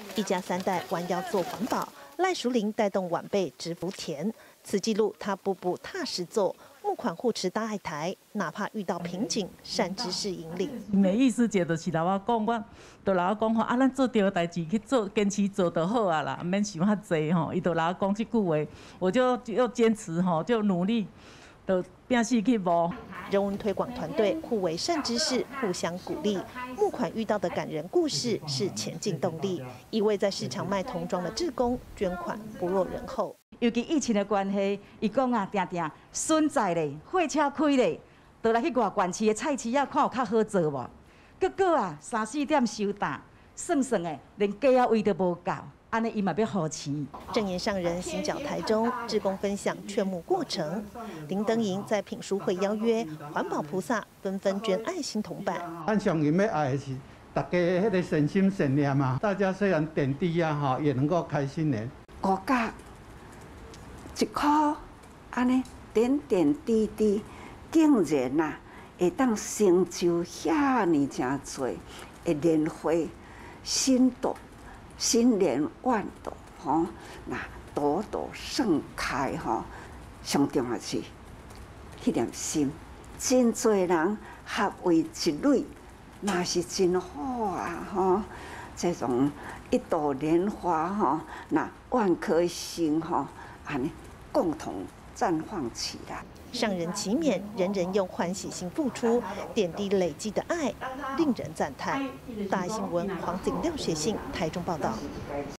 一家3代弯腰做环保，赖淑玲带动晚辈植福田，此纪录她步步踏实做。募款护持大爱台，哪怕遇到瓶颈，善知识引领。 每意思节就是老我讲，我就老我讲吼，咱做对的代志去做，坚持做就好啊啦，免想遐济吼。伊就老我讲这句话，我就坚持吼，就努力，就拼死去摸。 人文推广团队互为善知识，互相鼓励。募款遇到的感人故事是前进动力。一位在市场卖童装的志工捐款不落人后。 尤其疫情的关系，伊讲啊，定定损在咧，货车开咧，倒来去外县市的菜市啊，看有较好做无？结果啊，3、4点收单，算算诶，连鸡仔位都无够，安尼伊嘛要付钱。 正言上人行脚台中，志工分享劝募过程。林登营在品书会邀约环保菩萨，纷纷捐爱心铜板。 咱上人要爱的是大家迄个善心善念嘛，大家虽然点滴啊哈，也能够开心呢。 5角1块，安尼点点滴滴，竟然啊会当成就遐尼真多的莲花心朵。新莲万朵，吼，那朵朵盛开，吼，上重要是迄粒心，真侪人合为一类，那是真好啊，吼，这种一朵莲花，吼，那万颗心，吼，安尼共同绽放起来。 上人祈勉，人人用欢喜心付出，点滴累积的爱，令人赞叹。大新闻黄景亮学信台中报道。